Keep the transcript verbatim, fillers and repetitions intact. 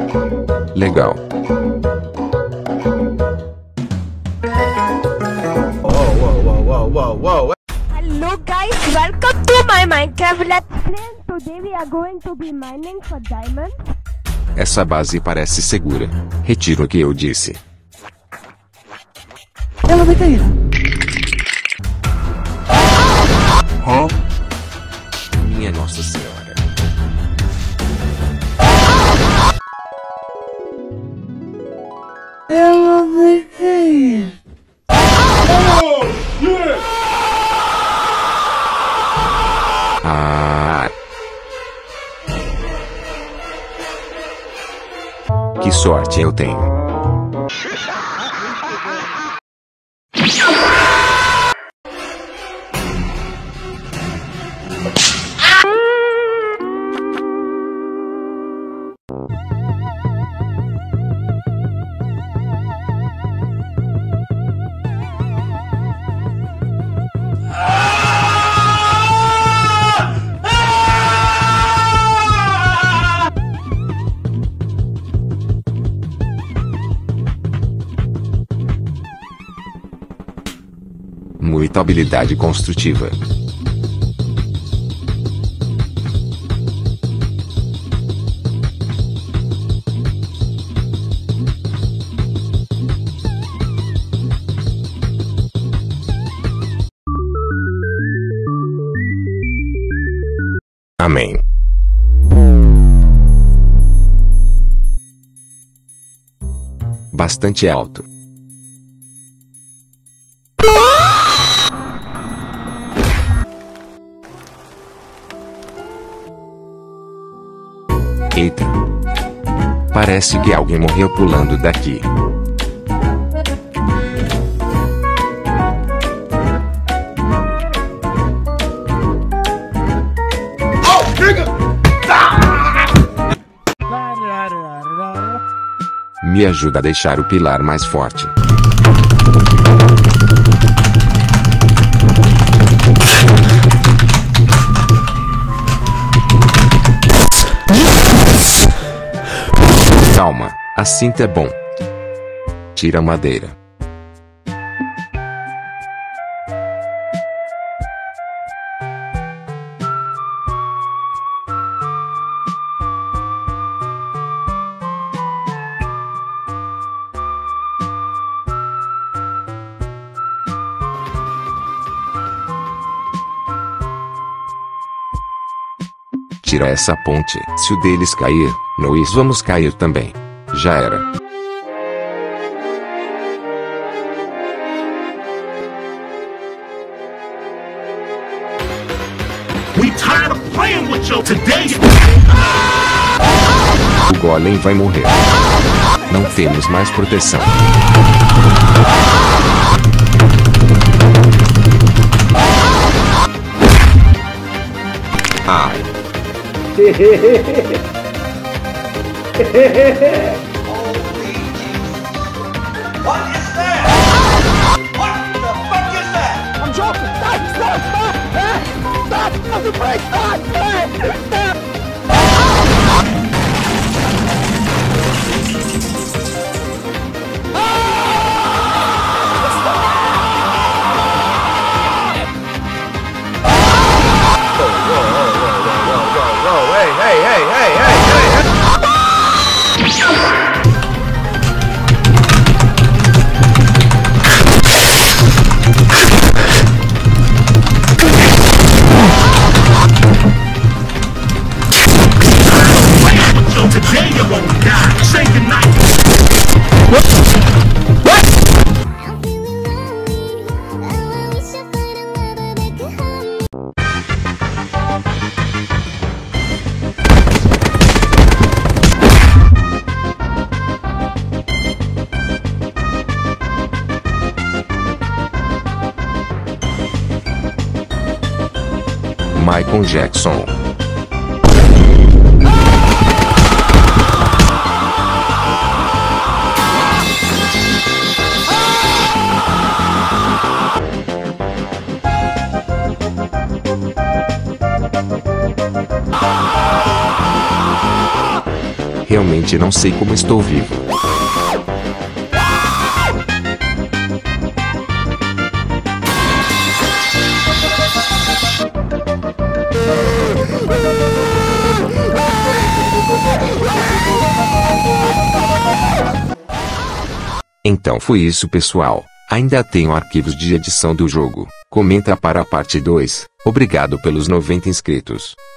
Legal. Whoa, whoa, whoa, whoa, whoa, whoa. Hello guys, welcome to my Minecraft Let's Play. Today we are going to be mining for diamonds. Essa base parece segura. Retiro o que eu disse. Ela vai cair. Hã? Minha Nossa Senhora. Ela vai cair. Ah. Que sorte eu tenho. Muita habilidade construtiva. Amém. Bastante alto. Eita. Parece que alguém morreu pulando daqui. Me ajuda a deixar o pilar mais forte. Calma, assim tá bom. Tira a madeira. Tira essa ponte. Se o deles cair, nós vamos cair também. Já era. We tired of playing with you today. O golem vai morrer. Não temos mais proteção. Ai. Holy Jesus. What is that? What the fuck is that? I'm joking. Stop, stop, stop. Stop, stop the break. Stop, stop, stop. Hey, hey, hey, hey, hey, hey. Today you won't die. Say goodnight. What? What? Michael Jackson. Realmente Realmente não sei como estou vivo. Então foi isso, pessoal. Ainda tenho arquivos de edição do jogo. Comenta para a parte dois. Obrigado pelos noventa inscritos.